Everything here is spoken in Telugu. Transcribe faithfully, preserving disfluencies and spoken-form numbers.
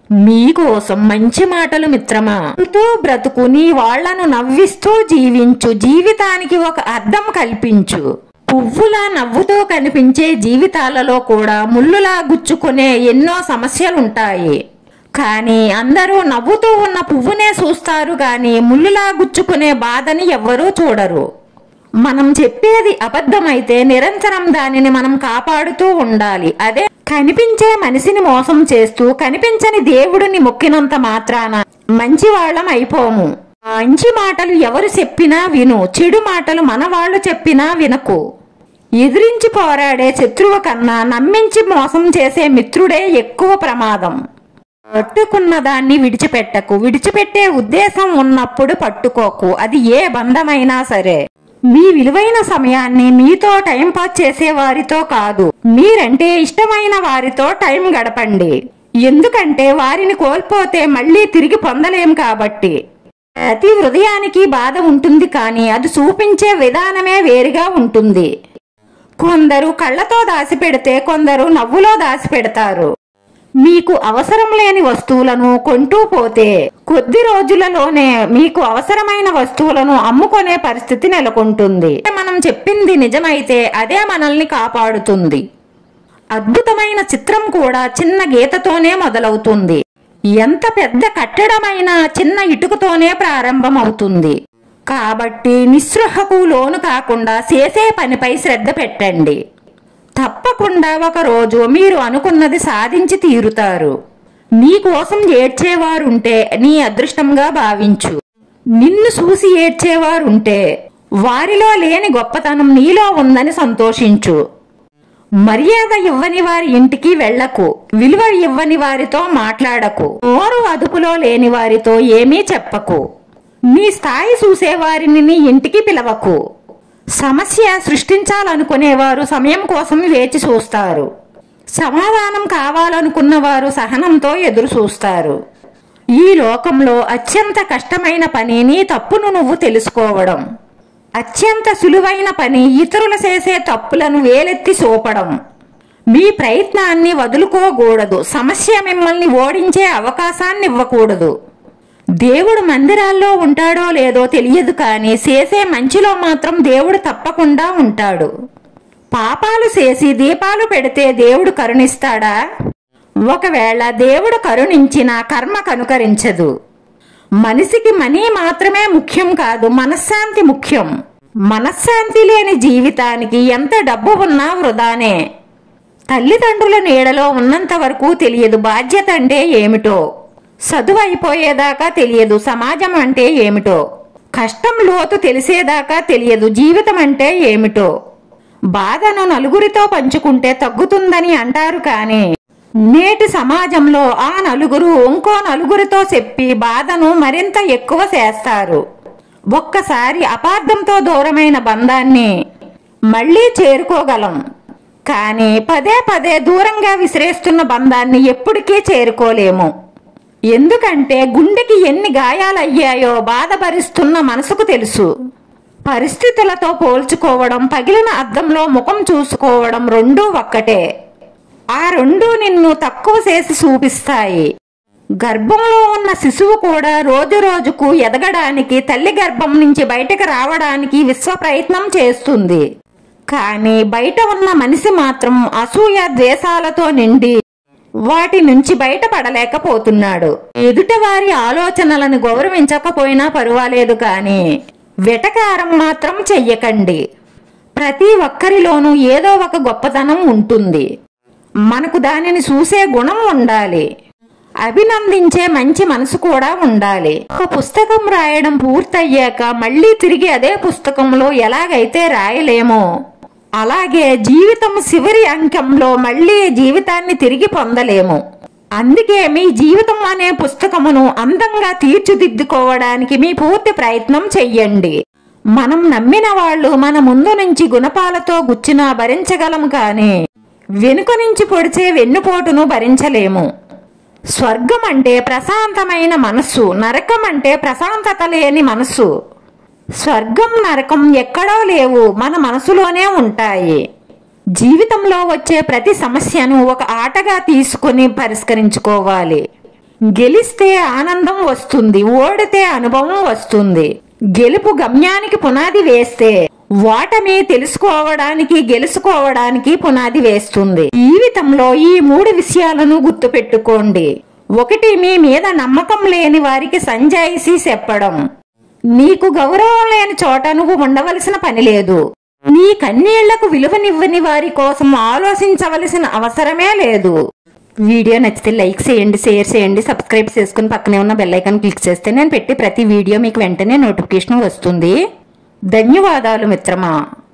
మీకోసం మంచి మాటలు మిత్రమా. నవ్వుతూ బ్రతుకు, నీ వాళ్లను నవ్విస్తూ జీవించు, జీవితానికి ఒక అర్థం కల్పించు. పువ్వులా నవ్వుతూ కనిపించే జీవితాలలో కూడా ముళ్ళులా గుచ్చుకునే ఎన్నో సమస్యలుంటాయి. కానీ అందరూ నవ్వుతూ ఉన్న పువ్వునే చూస్తారు గాని ముళ్ళులా గుచ్చుకునే బాధని ఎవ్వరూ చూడరు. మనం చెప్పేది అబద్ధమైతే నిరంతరం దానిని మనం కాపాడుతూ ఉండాలి. అదే కనిపించే మనిషిని మోసం చేస్తూ కనిపించని దేవుడిని మొక్కినంత మాత్రాన మంచి వాళ్ళం అయిపోము. మంచి మాటలు ఎవరు చెప్పినా విను, చెడు మాటలు మన వాళ్ళు చెప్పినా వినకు. ఎదిరించి పోరాడే శత్రువు కన్నా నమ్మించి మోసం చేసే మిత్రుడే ఎక్కువ ప్రమాదం. పట్టుకున్న దాన్ని విడిచిపెట్టకు, విడిచిపెట్టే ఉద్దేశం ఉన్నప్పుడు పట్టుకోకు. అది ఏ బంధమైనా సరే. మీ విలువైన సమయాన్ని మీతో టైం పాస్ చేసే వారితో కాదు, మీరంటే ఇష్టమైన వారితో టైం గడపండి. ఎందుకంటే వారిని కోల్పోతే మళ్ళీ తిరిగి పొందలేం కాబట్టి. ప్రతి హృదయానికి బాధ ఉంటుంది కానీ అది చూపించే విధానమే వేరుగా ఉంటుంది. కొందరు కళ్ళతో దాచిపెడితే కొందరు నవ్వులో దాచిపెడతారు. మీకు అవసరం లేని వస్తువులను కొంటూ పోతే కొద్ది రోజులలోనే మీకు అవసరమైన వస్తువులను అమ్ముకునే పరిస్థితి నెలకొంటుంది. మనం చెప్పింది నిజమైతే అదే మనల్ని కాపాడుతుంది. అద్భుతమైన చిత్రం కూడా చిన్న గీతతోనే మొదలవుతుంది. ఎంత పెద్ద కట్టడమైనా చిన్న ఇటుకతోనే ప్రారంభమవుతుంది. కాబట్టి నిస్పృహకు లోను కాకుండా చేసే పనిపై శ్రద్ధ పెట్టండి. తప్పకుండా ఒక రోజు మీరు అనుకున్నది సాధించి తీరుతారు. నీ కోసం ఏడ్చేవారుంటే నీ అదృష్టంగా భావించు. నిన్ను చూసి ఏడ్చేవారుంటే వారిలో లేని గొప్పతనం నీలో ఉందని సంతోషించు. మర్యాద ఇవ్వని వారి ఇంటికి వెళ్లకు, విలువ ఇవ్వని వారితో మాట్లాడకు, నోరు అదుపులో లేని వారితో ఏమీ చెప్పకు. నీ స్థాయి చూసే వారిని నీ ఇంటికి పిలవకు. సమస్య సృష్టించాలనుకునేవారు సమయం కోసం వేచి చూస్తారు. సమాధానం కావాలనుకున్న వారు సహనంతో ఎదురు చూస్తారు. ఈ లోకంలో అత్యంత కష్టమైన పని నీ తప్పును నువ్వు తెలుసుకోవడం. అత్యంత సులువైన పని ఇతరులు చేసే తప్పులను వేలెత్తి చూపడం. మీ ప్రయత్నాన్ని వదులుకోకూడదు. సమస్య మిమ్మల్ని ఓడించే అవకాశాన్ని ఇవ్వకూడదు. దేవుడు మందిరాల్లో ఉంటాడో లేదో తెలియదు కానీ చేసే మంచిలో మాత్రం దేవుడు తప్పకుండా ఉంటాడు. పాపాలు చేసి దీపాలు పెడితే దేవుడు కరుణిస్తాడా? ఒకవేళ దేవుడు కరుణించినా కర్మ కనుకరించదు. మనిషికి మనీ మాత్రమే ముఖ్యం కాదు, మనశ్శాంతి ముఖ్యం. మనశ్శాంతి లేని జీవితానికి ఎంత డబ్బు ఉన్నా వృధానే. తల్లిదండ్రుల నీడలో ఉన్నంత వరకు తెలియదు బాధ్యత అంటే ఏమిటో. చదువు అయిపోయేదాకా తెలియదు సమాజం అంటే ఏమిటో. కష్టం లోతు తెలిసేదాకా తెలియదు జీవితం అంటే ఏమిటో. బాధను నలుగురితో పంచుకుంటే తగ్గుతుందని అంటారు కానీ నేటి సమాజంలో ఆ నలుగురు ఇంకో నలుగురితో చెప్పి బాధను మరింత ఎక్కువ చేస్తారు. ఒక్కసారి అపార్థంతో దూరమైన బంధాన్ని మళ్ళీ చేరుకోగలం కానీ పదే పదే దూరంగా విసిరేస్తున్న బంధాన్ని ఎప్పటికీ చేరుకోలేము. ఎందుకంటే గుండెకి ఎన్ని గాయాలయ్యాయో బాధపరుస్తున్న మనసుకు తెలుసు. పరిస్థితులతో పోల్చుకోవడం, పగిలిన అద్దంలో ముఖం చూసుకోవడం రెండూ ఒక్కటే. ఆ రెండూ నిన్ను తక్కువ చేసి చూపిస్తాయి. గర్భంలో ఉన్న శిశువు కూడా రోజు రోజుకు ఎదగడానికి, తల్లి గర్భం నుంచి బయటకు రావడానికి విశ్వ ప్రయత్నం చేస్తుంది. కానీ బయట ఉన్న మనిషి మాత్రం అసూయ ద్వేషాలతో నిండి వాటి నుంచి బయటపడలేకపోతున్నాడు. ఎదుటివారి ఆలోచనలను గౌరవించకపోయినా పర్వాలేదు కానీ వెటకారం మాత్రం చెయ్యకండి. ప్రతి ఒక్కరిలోనూ ఏదో ఒక గొప్పతనం ఉంటుంది. మనకు దానిని చూసే గుణం ఉండాలి. అభినందించే మంచి మనసు కూడా ఉండాలి. ఒక పుస్తకం రాయడం పూర్తయ్యాక మళ్ళీ తిరిగి అదే పుస్తకంలో ఎలాగైతే రాయలేమో అలాగే జీవితం చివరి అంకంలో మళ్ళీ జీవితాన్ని తిరిగి పొందలేము. అందుకే మీ జీవితం అనే పుస్తకమును అందంగా తీర్చిదిద్దుకోవడానికి మీ పూర్తి ప్రయత్నం చెయ్యండి. మనం నమ్మిన వాళ్ళు మన ముందు నుంచి గుణపాలతో గుచ్చినా భరించగలం కానీ వెనుక నుంచి పొడిచే వెన్నుపోటును భరించలేము. స్వర్గం అంటే ప్రశాంతమైన మనస్సు, నరకం అంటే ప్రశాంతత లేని మనస్సు. స్వర్గం నరకం ఎక్కడో లేవు, మన మనసులోనే ఉంటాయి. జీవితంలో వచ్చే ప్రతి సమస్యను ఒక ఆటగా తీసుకుని పరిష్కరించుకోవాలి. గెలిస్తే ఆనందం వస్తుంది, ఓడితే అనుభవం వస్తుంది. గెలుపు గమ్యానికి పునాది వేస్తే ఓటమి తెలుసుకోవడానికి, గెలుచుకోవడానికి పునాది వేస్తుంది. జీవితంలో ఈ మూడు విషయాలను గుర్తుపెట్టుకోండి. ఒకటి, మీ మీద నమ్మకం లేని వారికి సంజాయిషీ చెప్పడం. నీకు గౌరవం లేని చోట నువ్వు ఉండవలసిన పని లేదు. నీ కన్నీళ్లకు విలువనివ్వని వారి కోసం ఆలోచించవలసిన అవసరమే లేదు. వీడియో నచ్చితే లైక్ చేయండి, షేర్ చేయండి, సబ్స్క్రైబ్ చేసుకుని పక్కనే ఉన్న బెల్ ఐకాన్ క్లిక్ చేస్తే నేను పెట్టే ప్రతి వీడియో మీకు వెంటనే నోటిఫికేషన్ వస్తుంది. ధన్యవాదాలు మిత్రమా.